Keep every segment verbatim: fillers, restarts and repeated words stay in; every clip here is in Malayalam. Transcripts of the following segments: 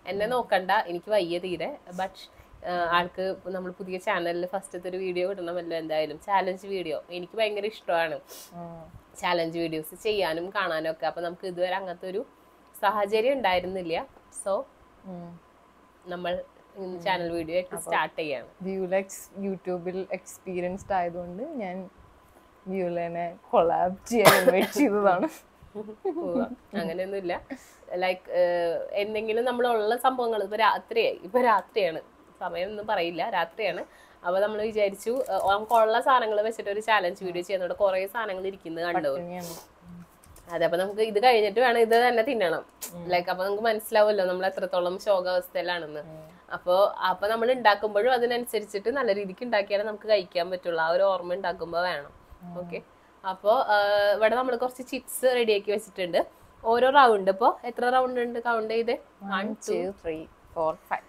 എന്നെ നോക്കണ്ട, എനിക്ക് വയ്യ തീരെ. ബട്ട് ആൾക്ക് നമ്മൾ പുതിയ ചാനലിൽ ഫസ്റ്റത്തെ ഒരു വീഡിയോ ഇടണമല്ലോ എന്തായാലും, ചാലഞ്ച് വീഡിയോ. എനിക്ക് ഭയങ്കര ഇഷ്ടമാണ് ചാലഞ്ച് വീഡിയോസ് ചെയ്യാനും കാണാനും ഒക്കെ. അപ്പൊ നമുക്ക് ഇതുവരെ അങ്ങനത്തെ ഒരു സാഹചര്യം ഉണ്ടായിരുന്നില്ല. സോ നമ്മൾ ചാനൽ വീഡിയോ സ്റ്റാർട്ട് ചെയ്യാണ്. വ്യൂലെക്സ് യൂട്യൂബിൽ എക്സ്പീരിയൻസ്ഡ് ആയതുകൊണ്ട് ഞാൻ വ്യൂലനെ കൊളാബ് ചെയ്യാൻ ഇൻവൈറ്റ് ചെയ്തതാണ്. അങ്ങനെയൊന്നുമില്ല. ലൈക്ക് എന്തെങ്കിലും നമ്മളുള്ള സംഭവങ്ങൾ, ഇപ്പൊ രാത്രിയായി, ഇപ്പൊ രാത്രിയാണ്, സമയം ഒന്നും പറയില്ല, രാത്രിയാണ്. അപ്പൊ നമ്മൾ വിചാരിച്ചു നമുക്കുള്ള സാധനങ്ങൾ വെച്ചിട്ട് ഒരു ചാലഞ്ച് വീഡിയോ ചെയ്യുന്നതോടെ കുറെ സാധനങ്ങൾ ഇരിക്കുന്നത് കണ്ടു. അതെ, അപ്പൊ നമുക്ക് ഇത് കഴിഞ്ഞിട്ട് വേണം ഇത് തന്നെ തിന്നണം. ലൈക്ക് അപ്പൊ നമുക്ക് മനസ്സിലാവുമല്ലോ നമ്മൾ എത്രത്തോളം ശോകാവസ്ഥയിലാണെന്ന്. അപ്പൊ അപ്പൊ നമ്മൾ ഉണ്ടാക്കുമ്പോഴും അതിനനുസരിച്ചിട്ട് നല്ല രീതിക്ക് ഉണ്ടാക്കിയാലേ നമുക്ക് കഴിക്കാൻ പറ്റുള്ളൂ. ആ ഒരു ഓർമ്മ ഉണ്ടാക്കുമ്പോ വേണം. ഓക്കെ, അപ്പോ ഇവിടെ നമ്മൾ കുറച്ച് ചിപ്സ് റെഡിയാക്കി വെച്ചിട്ടുണ്ട്. ഓരോ റൗണ്ട്, ഇപ്പൊ എത്ര റൗണ്ട് ഉണ്ട് കൗണ്ട് ചെയ്ത്? One two three four five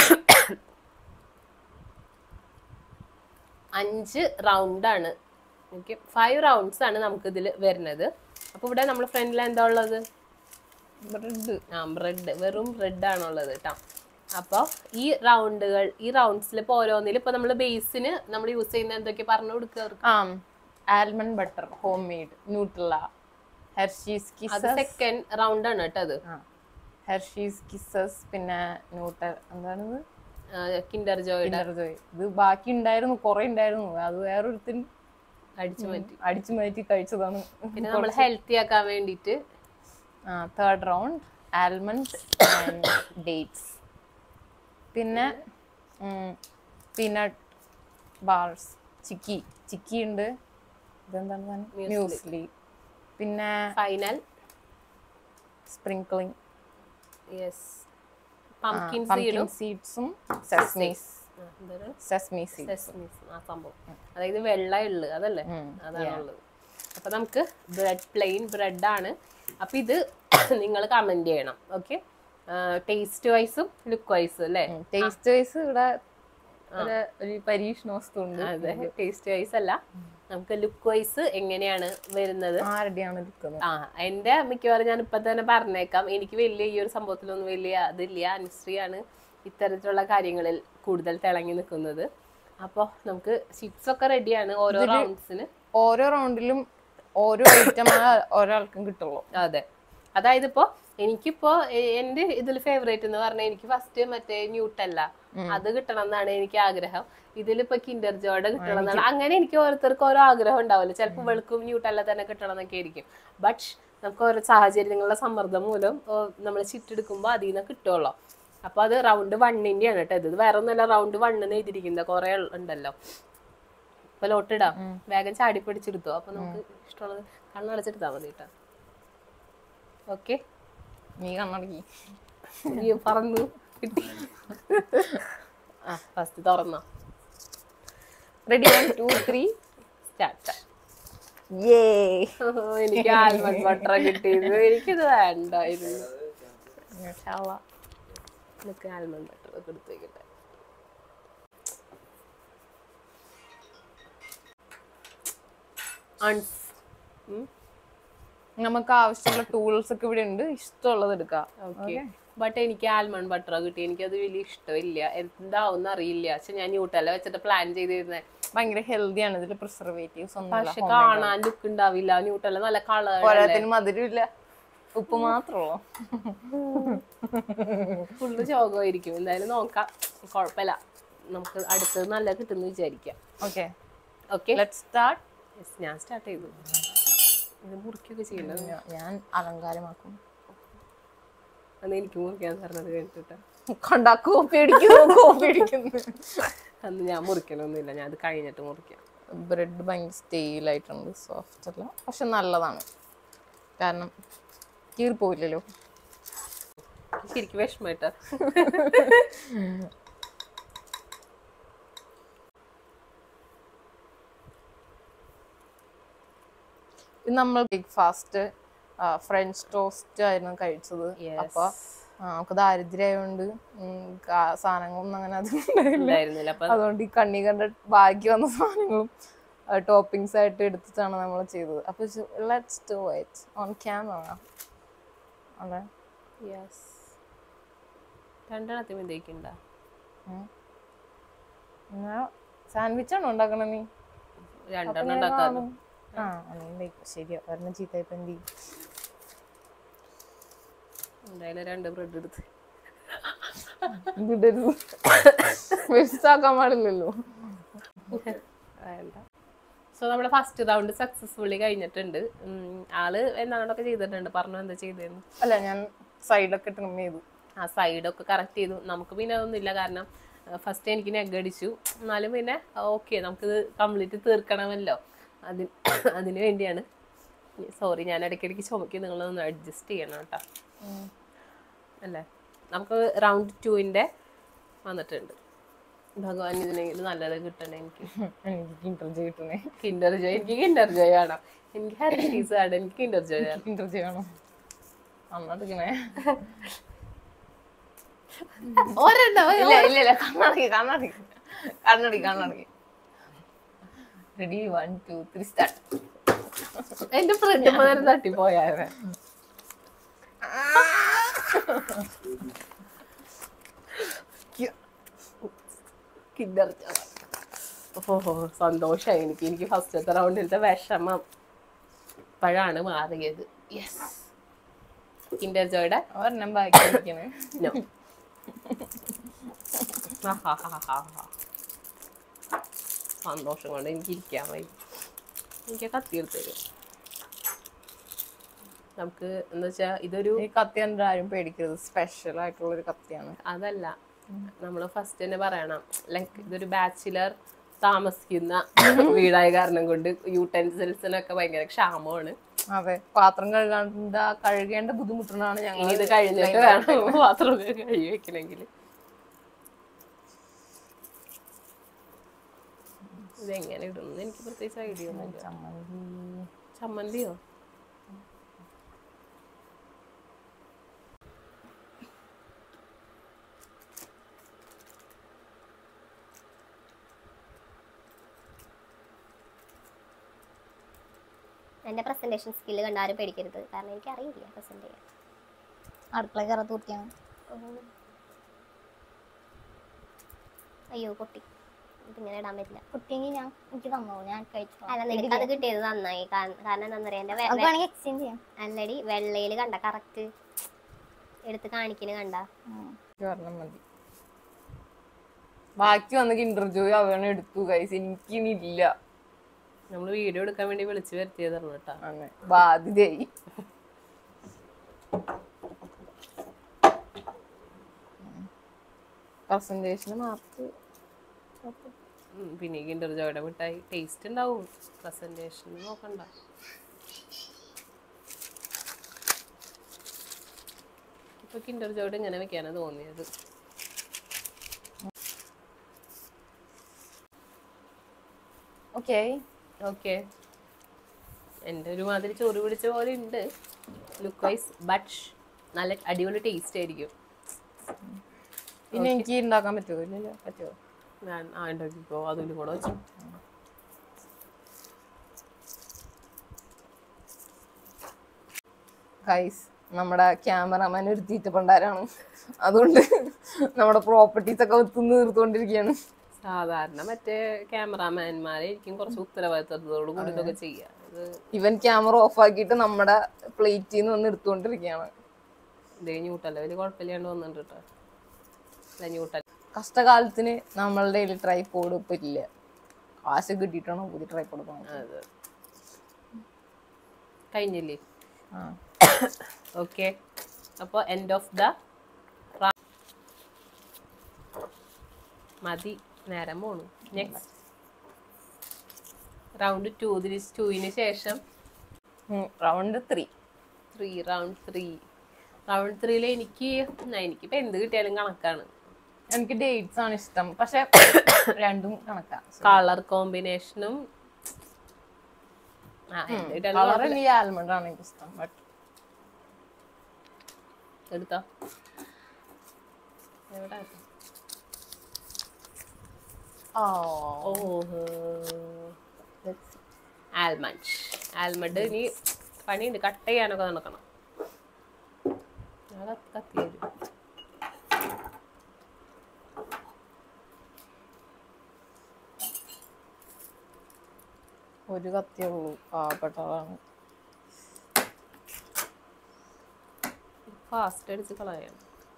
അഞ്ച് റൗണ്ടാണ്. ഓക്കെ, ഫൈവ് റൗണ്ട്സ് ആണ് നമുക്ക് ഇതിൽ വരുന്നത്. അപ്പൊ ഇവിടെ നമ്മുടെ ഫ്രണ്ടിൽ എന്താ ഉള്ളത്? ബ്രെഡ്. ആ, ബ്രെഡ്, വെറും ബ്രെഡ് ആണുള്ളത് കേട്ടോ. അപ്പോൾ ഈ റൗണ്ടുകൾ, ഈ റൗണ്ട്സിൽ ഇപ്പോൾ ഓരോന്നിലും ഇപ്പൊ നമ്മൾ ബേസിന് നമ്മൾ യൂസ് ചെയ്യുന്ന എന്തൊക്കെ പറഞ്ഞു കൊടുക്കുക? Almond butter, home made, Nutella, Hershey's kisses. Second round ആണ് കേട്ടോ അത്. ഹെർഷീസ് കിസസ്, പിന്നെ ന്യൂട്ടൽ, എന്താണിത്? Kinder Joy. Kinder Joy. ഇത് ബാക്കി ഉണ്ടായിരുന്നു, കുറെ ഉണ്ടായിരുന്നു, അത് വേറൊരുത്തിന് അടിച്ചു മാറ്റി അടിച്ചു മാറ്റി കഴിച്ചതാണ്. പിന്നെ നമ്മൾ ഹെൽത്തി ആക്കാൻ വേണ്ടിട്ട് third round almond and dates. പിന്നെ പീനട്ട് ബാർസ്, ചിക്കി ചിക്കി ഉണ്ട്. ഇതെന്താണ്? മ്യൂസ്ലി. പിന്നെ ഫൈനൽ സ്പ്രിങ്ക്ലിംഗ്. യെസ്, പംകിൻ സീഡ്സും സെസ്മീസ്. സെസ്മി സീഡ്സ് ആ സംഭവം, അതായത് വെള്ള എള്ള്, അതല്ലേ? അതാണുള്ളത്. അപ്പൊ നമുക്ക് ബ്രെഡ്, പ്ലെയിൻ ബ്രെഡ് ആണ്. അപ്പൊ ഇത് നിങ്ങൾ കമന്റ് ചെയ്യണം. ഓക്കെ, ടേസ്റ്റ് വൈസും ലുക്ക് വൈസും അല്ലേ? ടേസ്റ്റ് വൈസ് ഇവിടെ ഒരു പരീക്ഷണ വസ്തു ഉണ്ട്. അതെ, ടേസ്റ്റ് വൈസ് അല്ല, നമുക്ക് ലുക്ക് വൈസ് എങ്ങനെയാണ് വരുന്നത്. ആരുടെയാണ് ആ, എന്റെ മിക്കവാറും ഞാൻ ഇപ്പൊ തന്നെ പറഞ്ഞേക്കാം, എനിക്ക് വലിയ ഈ ഒരു സംഭവത്തിലൊന്നും വലിയ അതില്ല. അനുശ്രീയാണ് ഇത്തരത്തിലുള്ള കാര്യങ്ങളിൽ കൂടുതൽ തിളങ്ങി നിൽക്കുന്നത്. അപ്പൊ നമുക്ക് ചിപ്സ് ഒക്കെ റെഡിയാണ്. ഓരോ റൗണ്ട്സിന് ഓരോ റൗണ്ടിലും ഓരോ ഐറ്റം ഒരാൾക്കും കിട്ടുള്ളൂ. അതെ, അതായത് ഇപ്പോ എനിക്കിപ്പോ എന്റെ ഇതിൽ ഫേവറേറ്റ് എന്ന് പറഞ്ഞാൽ എനിക്ക് ഫസ്റ്റ് മറ്റേ ന്യൂട്ടല്ല അത് കിട്ടണം എന്നാണ് എനിക്ക് ആഗ്രഹം. ഇതിലിപ്പോ കിൻഡർ ജോയുടെ കിട്ടണം എന്നാണ്. അങ്ങനെ എനിക്ക് ഓരോരുത്തർക്ക് ഓരോ ആഗ്രഹം ഉണ്ടാവില്ല. ചിലപ്പോൾ വെളുക്കും ന്യൂട്ടല്ല തന്നെ കിട്ടണം എന്നൊക്കെ ആയിരിക്കും. ബട്ട് നമുക്ക് ഓരോ സാഹചര്യങ്ങളുടെ സമ്മർദ്ദം മൂലം നമ്മൾ ചിട്ടെടുക്കുമ്പോൾ അതിൽ നിന്ന് കിട്ടുള്ളൂ. അപ്പൊ അത് റൗണ്ട് വണ്ണിന്റെ ആണ് കേട്ടോ. ഇത് വേറെ ഒന്നല്ല, റൗണ്ട് വണ്ണെന്ന് എഴുതിയിരിക്കുന്നത് കുറെ ഉണ്ടല്ലോ. ഇപ്പൊ ലോട്ടിടാം, വേഗം ചാടി പിടിച്ചെടുത്തോ. അപ്പൊ നമുക്ക് ഇഷ്ടമുള്ളത് കണ്ണടച്ചെടുത്താൽ മതി കേട്ടോ. ഓക്കെ, നീ കണ്ണടക്കി, നീ പറഞ്ഞു കിട്ടി. ആ, ഫസ്റ്റ് തുറന്നോ. Ready, one two three start. എനിക്ക് ആൽമണ്ട് ബട്ടർ കിട്ടിയത്, എനിക്കിത് വേണ്ടായിരുന്നു. എനിക്ക് ആൽമണ്ട് ബട്ടർ ഒക്കെ എടുത്ത് വയ്ക്കട്ടെ. നമുക്ക് ആവശ്യമുള്ള ടൂൾസ് ഒക്കെ ഇവിടെ ഉണ്ട്, ഇഷ്ടമുള്ളത് എടുക്കാം. ഓക്കെ, ബട്ട് എനിക്ക് ആൽമണ്ട് ബട്ടർ കിട്ടി, എനിക്കത് വലിയ ഇഷ്ടമില്ല. എന്താവുന്ന അറിയില്ല. പക്ഷെ ഞാൻ ന്യൂട്ടല്ല വെച്ചിട്ട് പ്ലാൻ ചെയ്തിരുന്നേ. ഭയങ്കര ഹെൽത്തിയാണ്, ഇതിൽ പ്രിസർവേറ്റീവ്സ് ഒന്നും. പക്ഷെ കാണാൻ ലുക്ക് ഉണ്ടാവില്ല. ന്യൂട്ടല്ല നല്ല കളർ, പോരാത്തിന് മധുരമില്ല, ഉപ്പ് മാത്രമോ, ഫുള്ള് ചോകമായിരിക്കും. എന്തായാലും നോക്കാം, കുഴപ്പമില്ല. നമുക്ക് അടുത്തത് നല്ല കിട്ടുമെന്ന് വിചാരിക്കാം. Okay okay, let's start. ഞാൻ സ്റ്റാർട്ട് ചെയ്തു. ഇത് മുറിക്കൊക്കെ ചെയ്യണ്ടത് ഞാൻ അലങ്കാരമാക്കും. അന്ന് എനിക്ക് മുറിക്കാൻ പറഞ്ഞത് കേട്ടിട്ടാ കണ്ടാ കോപ്പി അടിക്കുന്നു കോപ്പി അടിക്കുന്നു. അന്ന് ഞാൻ മുറിക്കലൊന്നുമില്ല, ഞാൻ അത് കഴിഞ്ഞിട്ട് മുറിക്കാം. ബ്രെഡ് ഭയങ്കര സ്റ്റെയിലായിട്ടുണ്ട്, സോഫ്റ്റ് അല്ല, പക്ഷെ നല്ലതാണ്. കാരണം കീറിപ്പോയില്ലല്ലോ. ശരിക്കും വിഷമായിട്ടാ. നമ്മൾ ബ്രേക്ക്ഫാസ്റ്റ് ഫ്രഞ്ച് ടോസ്റ്റ് ആയിരുന്നു കഴിച്ചത്. അപ്പൊ നമുക്ക് ദാരിദ്ര്യമായോണ്ട് സാധനങ്ങളൊന്നും അങ്ങനെ അതുണ്ടായിരുന്നില്ല. അതുകൊണ്ട് ഈ കണ്ണി കണ്ട ബാക്കി വന്ന സാധനങ്ങളും ടോപ്പിങ്സ് ആയിട്ട് എടുത്തിട്ടാണ് നമ്മൾ ചെയ്തത്. അപ്പൊ let's do it on camera. അതെ, യെസ്. രണ്ടെണ്ണത്തിന് എന്തൊക്കെയുണ്ടാ? സാൻഡ്വിച്ച് ആണോ ഉണ്ടാക്കണ നീ? രണ്ടെണ്ണം ഉണ്ടാക്കാറ്. ആ ശരിയാ, ഒരെണ്ണം ചീത്തയിപ്പോ എന്ത് ചെയ്യും? എന്തായാലും രണ്ട് ബ്രെഡ് എടുത്ത് വേസ്റ്റാക്കാൻ പാടില്ലല്ലോ. വേണ്ട. സോ നമ്മുടെ ഫസ്റ്റ് റൗണ്ട് സക്സസ്ഫുള്ളി കഴിഞ്ഞിട്ടുണ്ട്. ആള് എന്താണ്ടൊക്കെ ചെയ്തിട്ടുണ്ട്. പറഞ്ഞു എന്താ ചെയ്തതെന്ന്. അല്ല, ഞാൻ സൈഡൊക്കെ ട്രിം ചെയ്തു. ആ സൈഡൊക്കെ കറക്റ്റ് ചെയ്തു. നമുക്ക് പിന്നെ അതൊന്നുമില്ല, കാരണം ഫസ്റ്റ് എനിക്ക് നെഗ് അടിച്ചു. എന്നാലും പിന്നെ ഓക്കെ, നമുക്കിത് കംപ്ലീറ്റ് തീർക്കണമല്ലോ. അതിന് അതിന് വേണ്ടിയാണ്. സോറി, ഞാൻ ഇടയ്ക്കിടയ്ക്ക് ചുമക്കി, നിങ്ങളൊന്ന് അഡ്ജസ്റ്റ് ചെയ്യണം കേട്ടോ. അല്ലേ, നമുക്ക് റൗണ്ട് ടുവിൻ്റെ വന്നിട്ടുണ്ട്. ഭഗവാൻ ഇതിനെങ്കിലും നല്ലത് കിട്ടണേ. എനിക്ക് കിൻഡർ ജോയ് കിട്ടണേ. കിൻഡർ ജോയ്, എനിക്ക് കിൻഡർ ജോയ് ആണോ? എനിക്ക് ഹെർഷീസ് ആണ്. എനിക്ക് കിൻഡർ ജോയ് ആണ്. കിൻഡർ ജോയ് ആണോ? അന്നെടുക്കണേ. ഒരെണ്ണം ഇല്ല ഇല്ല ഇല്ല കണ്ണടക്കി കണ്ണടക്കി കണ്ണടക്കി കണ്ണടക്കി ready one two three start. എന്റെ ഫ്രണ്ട് നേരം തട്ടിപ്പോയാവേ. കിൻഡർ ജോയ്. ഓഹോ, സന്തോഷമായി എനിക്ക്. എനിക്ക് ഫസ്റ്റത്തെ റൗണ്ടിലത്തെ വിഷമം ഇപ്പോഴാണ് മാറിയത്. യെസ്, കിൻഡർ ജോയുടെ ഒരെണ്ണം ബാക്കിയിരിക്കണേ. നോ, സന്തോഷം കൊണ്ട് എനിക്ക് ഇരിക്കാൻ വയ്യ. എനിക്ക് കത്തി എടുത്ത് തരും. നമുക്ക് എന്താ വെച്ചാ ഇതൊരു ഈ കത്തി എന്താ ആരും പേടിക്കരുത്, സ്പെഷ്യൽ ആയിട്ടുള്ള ഒരു കത്തിയാണ്. അതല്ല, നമ്മള് ഫസ്റ്റ് തന്നെ പറയണം, ലൈക്ക് ഇതൊരു ബാച്ചിലർ താമസിക്കുന്ന വീടായ കാരണം കൊണ്ട് യൂട്ടൻസിൽസിനൊക്കെ ഭയങ്കര ക്ഷാമമാണ്. അതെ, പാത്രം കഴുകാണ്ട കഴുകേണ്ട ബുദ്ധിമുട്ടാണ് ഞങ്ങൾ. ഇത് കഴിഞ്ഞിട്ട് വേണം പാത്രം കഴുകി വെക്കണമെങ്കിൽ. ഇതെങ്ങനെ ഇടുന്നു എനിക്ക് പ്രത്യേകിച്ച് ഐഡിയ ഒന്നുമില്ല. ചമ്മന്തിയോ? എൻ്റെ പ്രസൻറ്റേഷൻ സ്കില്ല് കണ്ട് ആരും പേടിക്കരുത്, കാരണം എനിക്ക് അറിയില്ല പ്രസൻറ്റ് ചെയ്യാൻ. അടുക്കള കയറ തൂർത്തിയാണ്. അയ്യോ പൊട്ടി, ഇതിങ്ങനെ ഇടാൻ പറ്റില്ല. കുട്ടിയെങ്കിൽ ഞാൻ എനിക്ക് തന്നോ, ഞാൻ കഴിച്ചു. അല്ല, നിനക്ക് അത് കിട്ടിയത് നന്നായി. കാരണം എന്താ പറയാ, എൻ്റെ എക്സ്ചേഞ്ച് ചെയ്യാം. അല്ലടി, വെള്ളയിൽ കണ്ട കറക്റ്റ് എടുത്ത് കാണിക്കണ കണ്ട. മതി, ബാക്കി വന്ന് കിൻഡർ ജോയ് അവനെ എടുത്തു ഗൈസ്. എനിക്കിനില്ല. നമ്മള് വീഡിയോ എടുക്കാൻ വേണ്ടി വിളിച്ചു വരുത്തിയതാണ് കേട്ടോ. അങ്ങനെ ബാധ്യതയായി. പ്രസന്റേഷന് മാർക്ക് പിന്നെ കിൻഡർ ജോയുടെ മിഠായി ടേസ്റ്റ് ഉണ്ടാവും. പ്രസന്റേഷൻ നോക്കണ്ട. ഇപ്പൊ കിൻഡർ ജോയുടെ ഇങ്ങനെ വെക്കാനാണ് തോന്നിയത്. ഓക്കെ ഓക്കെ, എൻ്റെ ഒരു മാതിരി ചോറ് പിടിച്ച പോലെ ഉണ്ട് ലുക്ക് വൈസ്, ബട്ട് നല്ല അടിപൊളി ടേസ്റ്റ് ആയിരിക്കും. പിന്നെ എനിക്ക് ഉണ്ടാക്കാൻ പറ്റുമോ? ഇല്ലല്ലോ, പറ്റുമോ? ഞാൻ ആ ഉണ്ടാക്കിക്കോ, അതിലും കൂടെ വെച്ചു. ഗൈസ്, നമ്മുടെ ക്യാമറമാൻ ഒരു തീറ്റപ്പണ്ടാരാണ്. അതുകൊണ്ട് നമ്മുടെ പ്രോപ്പർട്ടീസ് ഒക്കെ ഒത്തുന്ന് തീർത്തുകൊണ്ടിരിക്കുകയാണ്. സാധാരണ മറ്റേ ക്യാമറാമാൻമാരായിരിക്കും കുറച്ച് ഉത്തരവാദിത്തത്തോട് കൂടി ഇതൊക്കെ ചെയ്യാം. ഇവൻ ക്യാമറ ഓഫ് ആക്കിയിട്ട് നമ്മുടെ പ്ലേറ്റിൽ നിന്ന് വന്ന് എടുത്തുകൊണ്ടിരിക്കുകയാണ്. ഇതേ ന്യൂട്ടല്ല, വലിയ കുഴപ്പമില്ലാണ്ട് വന്നിട്ടുണ്ട് കേട്ടോ. ന്യൂട്ടൽ കഷ്ടകാലത്തിന് നമ്മളുടെ കയ്യിൽ ട്രൈപോഡ് ഇപ്പം ഇല്ല. കാശ് കിട്ടിയിട്ടാണോ പുതിയ ട്രൈപോഡ് വാങ്ങിയത്? അതെ, കഴിഞ്ഞില്ലേ? ഓക്കെ, അപ്പോൾ എൻഡ് ഓഫ് ദ മതി, നേരം പോണു. നെക്സ്റ്റ് റൗണ്ട് ടു ടൂവിന് ശേഷം round three three round three round ത്രീയിൽ എനിക്ക് എനിക്കിപ്പോൾ എന്ത് കിട്ടിയാലും കണക്കാണ്. എനിക്ക് ഡേറ്റ്സ് ആണ് ഇഷ്ടം, പക്ഷെ രണ്ടും കണക്കാ. കളർ കോമ്പിനേഷനും ആൽമണ്ട് ആണ് എനിക്ക് ഇഷ്ടം. ബട്ട് എടുത്തോ, എവിടെ? ആൽമണ്ട് ആൽമണ്ട് ഇനി പണിയുണ്ട്, കട്ട് ചെയ്യാനൊക്കെ നടക്കണം. കത്തി തരും. ഒരു കത്തിയേ ഉള്ളൂ, പാവപ്പെട്ടതാണ്. ഫാസ്റ്റ് അടിച്ച് കളയാം.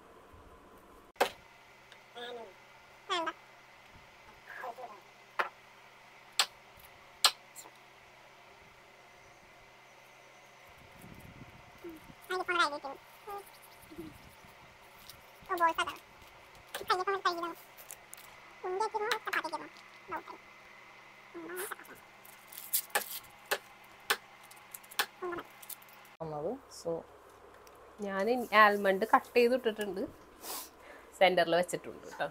സോ ഞാൻ ആൽമണ്ട് കട്ട് ചെയ്ത് ഇട്ടിട്ടുണ്ട്, സെന്ററിൽ വെച്ചിട്ടുണ്ട് കേട്ടോ.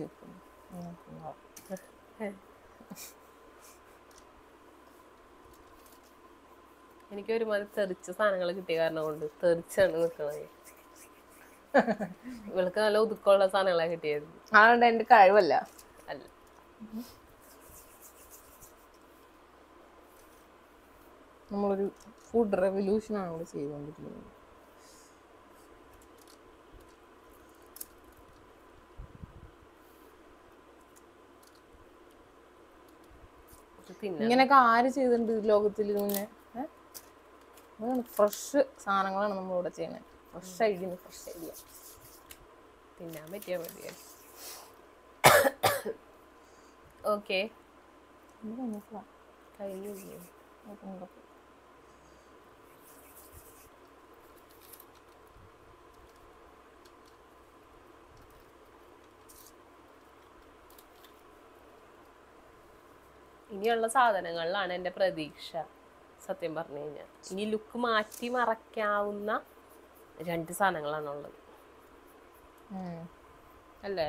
എനിക്ക് ഒരുമാതിരി തെറിച്ച സാധനങ്ങൾ കിട്ടിയ കാരണം കൊണ്ട് തെറിച്ചാണ് നിൽക്കണത്. ഇവൾക്ക് നല്ല ഒതുക്കമുള്ള സാധനങ്ങളാണ് കിട്ടിയത്. അതുകൊണ്ട് എന്റെ കഴിവല്ല അല്ല. നമ്മളൊരു ഫുഡ് റെവല്യൂഷനാണ് ഇവിടെ ചെയ്തുകൊണ്ടിരിക്കുന്നത്. ഇങ്ങനെയൊക്കെ ആര് ചെയ്തിട്ടുണ്ട് ലോകത്തിൽ മുന്നേ? ഫ്രഷ് സാധനങ്ങളാണ് നമ്മളിവിടെ ചെയ്യുന്നത്. ഫ്രഷ് ഐഡിയ ഫ്രഷ് ഐഡിയ തിന്നാൻ പറ്റിയാ മതിയെ. ഓക്കെ കഴിഞ്ഞു. ഇനിയുള്ള സാധനങ്ങളിലാണ് എൻ്റെ പ്രതീക്ഷ, സത്യം പറഞ്ഞു കഴിഞ്ഞാൽ. ഇനി ലുക്ക് മാറ്റി മറയ്ക്കാവുന്ന രണ്ട് സാധനങ്ങളാണുള്ളത് അല്ലേ?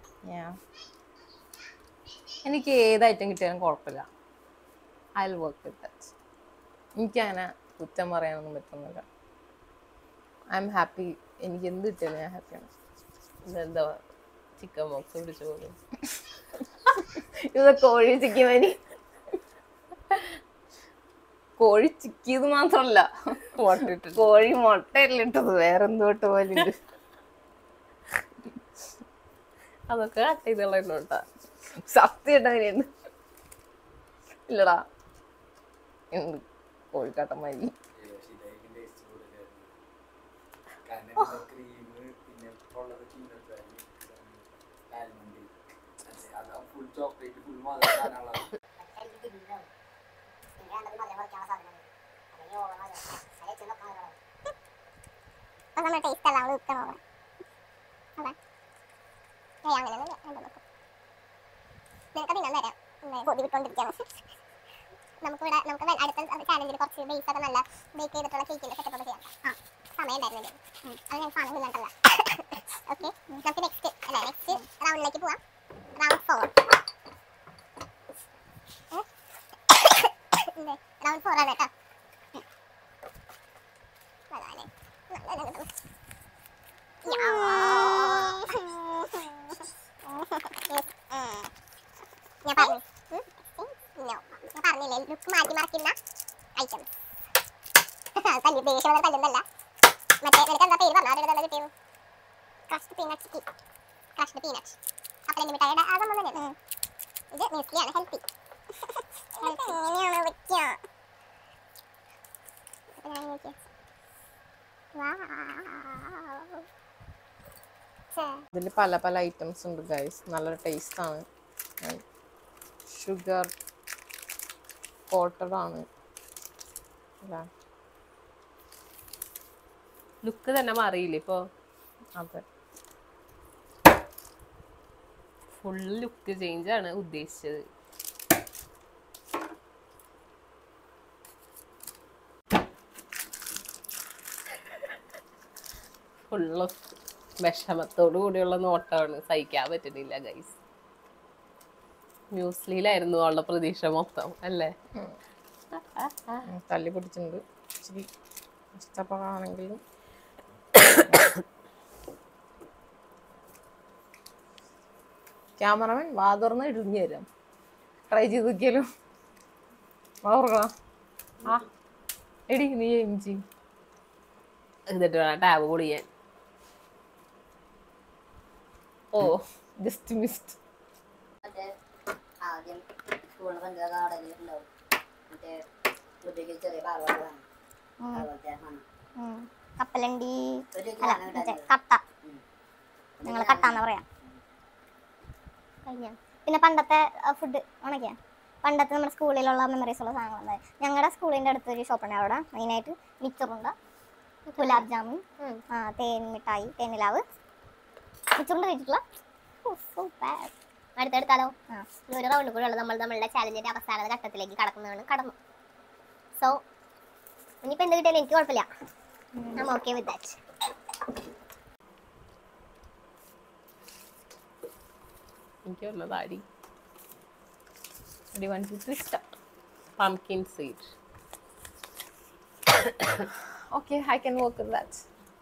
എനിക്ക് ഏത് ഐറ്റം കിട്ടിയാലും കുഴപ്പമില്ല. I will work with that. എനിക്കങ്ങനെ കുറ്റം പറയാനൊന്നും പറ്റുന്നില്ല. I'm happy. എനിക്ക് എന്ത് കിട്ടിയാലും ഞാൻ ഹാപ്പിയാണ്. ഇതെന്താ ചിക്കൻ ബോക്സ് പിടിച്ചു പോകും? ഇത് കോഴി ചിക്കി മതി. കോഴി ചിക്കിയത് മാത്രല്ല, കോഴി മുട്ടയല്ല ഇട്ടത്, വേറെന്തോട്ട് പോലെ ഉണ്ട്. അതൊക്കെ കട്ട് ചെയ്തോട്ടാ. സത്യം അങ്ങനെയുണ്ട്. ഇല്ലടാ, എന്ത് കോഴിക്കാട്ടന്മാരി. നമുക്കിവിടെ നമുക്ക് അടുത്ത ചാലഞ്ചിൽ കുറച്ച് ബേസ് ഒക്കെ നല്ല ബേക്ക് ചെയ്തിട്ടുള്ള കേക്കിന്റെ സെറ്റപ്പ് ഒക്കെ ചെയ്യാം. ആ സമയം ഉണ്ടായിരുന്നില്ല, അത് ഞാൻ സാധനം ഇല്ലാണ്ടല്ല. ഓക്കെ, നമുക്ക് നെക്സ്റ്റ് അല്ല നെക്സ്റ്റ് റൗണ്ടിലേക്ക് പോവാം. Round four. റൗണ്ട് ഫോർ ആണ് കേട്ടോ. ഞാൻ പറഞ്ഞു ഞാൻ പറഞ്ഞില്ലേ ലുക്ക് മാറ്റി മറക്കുന്ന ഐറ്റംസ്. തല്ലി ദേഷ്യം വന്ന തല്ലുന്നല്ല. മറ്റേ നിനക്ക് എന്താ പേര് പറഞ്ഞു? അതിന് എന്താ കിട്ടിയത്? Crushed peanut chikki, crushed peanut. അപ്പോൾ എൻ്റെ മിഠായിയുടെ ആ സംഭവം തന്നെയാണ്. ഇത് മ്യൂസ്ലിയാണ്, ഹെൽത്തി. എങ്ങനെയാണ് വെക്കുക? അപ്പോൾ ഞാൻ നോക്കിയാൽ ഇതിൽ പല പല ഐറ്റംസ് ഉണ്ട് ഗൈസ്. നല്ല ടേസ്റ്റ് ആണ്. ഷുഗർ കോട്ടഡ് ആണ്. ലുക്ക് തന്നെ മാറിയില്ലേ ഇപ്പൊ? അതെ, ഫുൾ ലുക്ക് ചേഞ്ച് ആണ് ഉദ്ദേശിച്ചത്. ഫുള്ള് വിഷമത്തോടു കൂടിയുള്ള നോട്ടമാണ്, സഹിക്കാൻ പറ്റുന്നില്ല ഗൈസ്. മ്യൂസ്ലിയിലായിരുന്നു അവളുടെ പ്രതീക്ഷ മൊത്തം അല്ലേ? തല്ലി പിടിച്ചിട്ടുണ്ട്. ഇച്ചിരി ഇഷ്ടപ്പെടാണെങ്കിലും ക്യാമറമാൻ വാ തുറന്ന് ഇടിഞ്ഞു തരാം. ട്രൈ ചെയ്ത് നോക്കിയാലും വാ തുറക്കണം. ആ എടി നീ എം ജി എന്നിട്ട് വേണം ടാബ് പൊളിയാൻ. Oh just missed. ആദ്യം സ്കൂളിൽ പഞ്ചായത്ത് കപ്പലണ്ടി അല്ല മറ്റേ കട്ട, ഞങ്ങൾ കട്ടാന്ന് പറയാം. കഴിഞ്ഞ പിന്നെ പണ്ടത്തെ ഫുഡ് ഉണക്കിയ പണ്ടത്തെ നമ്മുടെ സ്കൂളിലുള്ള മെമ്മറീസ് ഉള്ള സാധനങ്ങൾ. ഞങ്ങളുടെ സ്കൂളിൻ്റെ അടുത്തൊരു ഷോപ്പുണ്ട്, അവിടെ മെയിനായിട്ട് മിച്ചറുണ്ട്, ഗുലാബ് ജാമുൻ, തേൻ മിഠായി, തേനിലാവ്, മിച്ചറുണ്ട് കഴിച്ചിട്ടുള്ള സൂപ്പർ. അടുത്തെടുത്താലോ? ആ ഒരു റൗണ്ട് കൂടെ ഉള്ളത് നമ്മൾ നമ്മളുടെ ചാലഞ്ചിന്റെ അവസാന ഘട്ടത്തിലേക്ക് കടക്കുന്നതാണ്. കടന്നു. സോ ഇനിയിപ്പോൾ എന്ത് കിട്ടിയാലും എനിക്ക് കുഴപ്പമില്ല. I'm okay with that. എനിക്ക് വന്നത് അടി അടി one two three start. Pumpkin seed. Okay, I can work with that.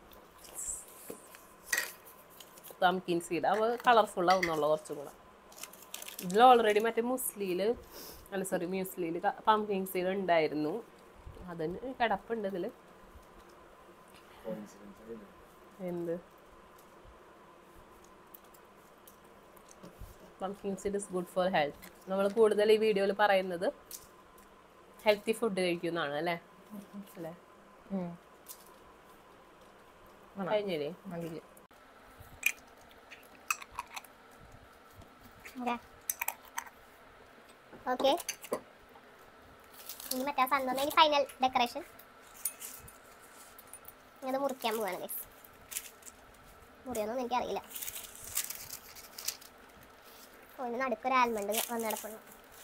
Pumpkin seed അവ കളർഫുൾ ആവുന്നുള്ള കുറച്ചും കൂടെ. ഇതിൽ ഓൾറെഡി മറ്റേ മുസ്ലിയിൽ അല്ല സോറി മ്യൂസ്ലിയിൽ പംകിൻ സീഡ് ഉണ്ടായിരുന്നു. അതിന് കിടപ്പുണ്ട് ഇതിൽ. എന്ത് pumpkin seed is good for health. നമ്മൾ കൂടുതൽ ഈ വീഡിയോയിൽ പറയുന്നത് ഹെൽത്തി ഫുഡ് കഴിക്കുന്നതാണ് അല്ലേ അല്ലേ കഴിഞ്ഞേ. ഓക്കെ, ഇനി മറ്റേ സാധനം ഇനി ഫൈനൽ ഡെക്കറേഷൻ. ഇത് മുറിക്കാൻ പോവാണ് ഗൈസ്. മുറിയൊന്നും എനിക്കറിയില്ല. ഒന്ന് നടുക്കൊരു ആൽമണ്ട് വന്ന് കിടക്കുന്നു.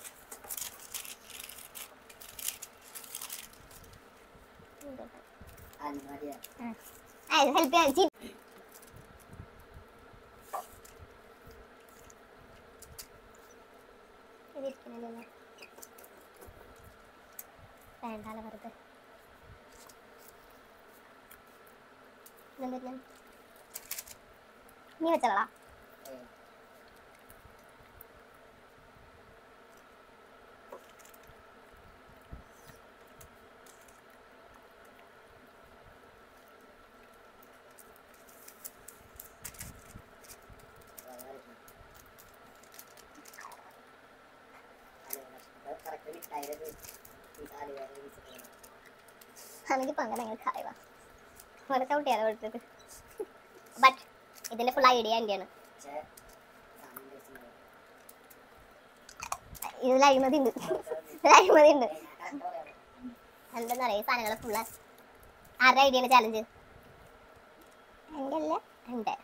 ഹെൽപ്പ് ചെയ്യാൻ ഇതിരിക്കണല്ലേ, വേണ്ടാല വെറുതെ. നീ വെച്ചോളാം. എനിക്കിപ്പോ അങ്ങനെ ഞങ്ങൾക്ക് അറിയാം ഓരോ ചവിട്ടിയാലോ എടുത്തത്. ബട്ട് ഇതിന്റെ ഫുൾ ഐഡിയ എന്റെയാണ്. ഇതിൽ അഴിമതി ഉണ്ട്, ഇതിൽ അഴിമതി ഉണ്ട്. എന്താ പറയാ, ഈ സാധനങ്ങൾ ഫുള്ള് ആരുടെ ഐഡിയാണ് ചാലഞ്ച്? എൻ്റെ അല്ലേ എൻ്റെ.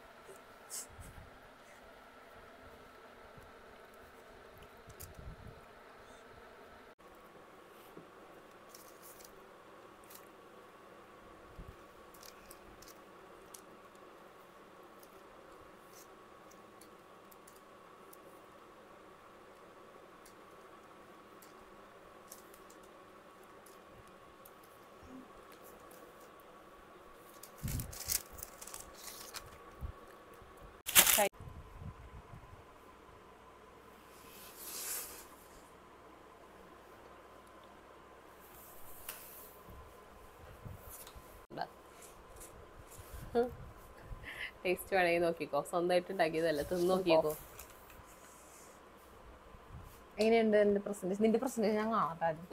ടേസ്റ്റ് വേണമെങ്കിൽ നോക്കിക്കോ, സ്വന്തമായിട്ട് ഉണ്ടാക്കിയതല്ല, തിന്ന് നോക്കിക്കോ. എങ്ങനെയുണ്ട് എന്റെ പ്രസന്റേഷൻ? നിന്റെ പ്രസന്റേഷൻ ഞാൻ കാണാത്തായിരുന്നു.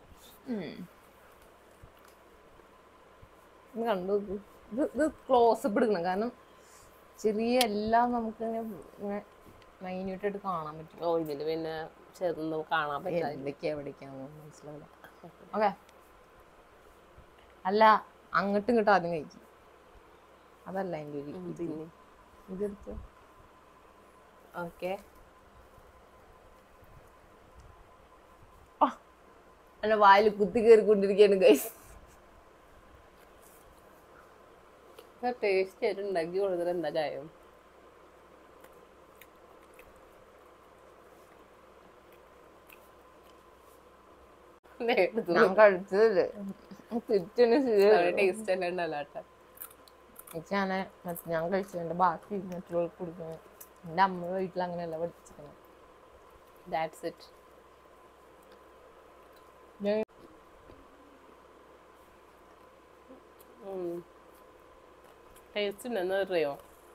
കണ്ടു നോക്ക്. ഇത് ഇത് ക്ലോസപ്പ് എടുക്കണം, കാരണം ചെറിയ എല്ലാം നമുക്ക് ഇങ്ങനെ മൈന്യൂട്ടായിട്ട് കാണാൻ പറ്റും. ഓ ഇതില് പിന്നെ ചെറുതൊന്നും കാണാൻ പറ്റില്ല, എന്തൊക്കെയാ എവിടേക്കാന്ന് മനസ്സിലാവില്ല. ഓക്കെ, അല്ല അങ്ങോട്ടും ഇങ്ങോട്ടും ആദ്യം കഴിക്കും, അതല്ല എൻ്റെ ഒരു ഇതെടുത്ത്. ഓക്കെ, എന്റെ വായിൽ കുത്തി കയറിക്കൊണ്ടിരിക്കുകയാണ് ഗൈസ്. ടേസ്റ്റ് ആയിട്ട് ഉണ്ടാക്കി കൊടുത്തിട്ട് എന്താ കാര്യം? ഞാൻ കഴിച്ചതല്ലേ ടേസ്റ്റ് എല്ലാം ഉണ്ടല്ലോ കേട്ടോ. ഞാൻ ഞാൻ കഴിച്ചതിന്റെ ബാക്കി മറ്റുള്ളവർക്ക് കൊടുക്കുന്നത്. എൻ്റെ അമ്മ വീട്ടിൽ അങ്ങനെയല്ല പഠിപ്പിച്ചിരിക്കണം. That's it. ടേസ്റ്റ് ഉണ്ടെന്ന് അറിയോ?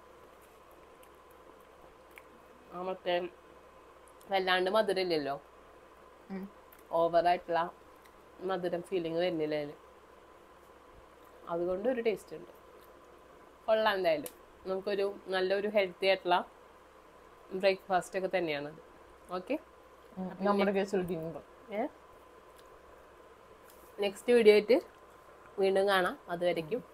ആ മറ്റേ വല്ലാണ്ട് മധുരമില്ലല്ലോ, ഓവറായിട്ടുള്ള മധുരം ഫീലിംഗ് വരുന്നില്ല അതിൽ. അതുകൊണ്ട് ഒരു ടേസ്റ്റ് ഉണ്ട്. കൊള്ളാം എന്തായാലും. നമുക്കൊരു നല്ലൊരു ഹെൽത്തി ആയിട്ടുള്ള ബ്രേക്ക്ഫാസ്റ്റ് ഒക്കെ തന്നെയാണത്. ഓക്കെ, നമ്മുടെ കേസിൽ ഡിന്നർ. നെക്സ്റ്റ് വീഡിയോ ആയിട്ട് വീണ്ടും കാണാം. അതുവരയ്ക്കും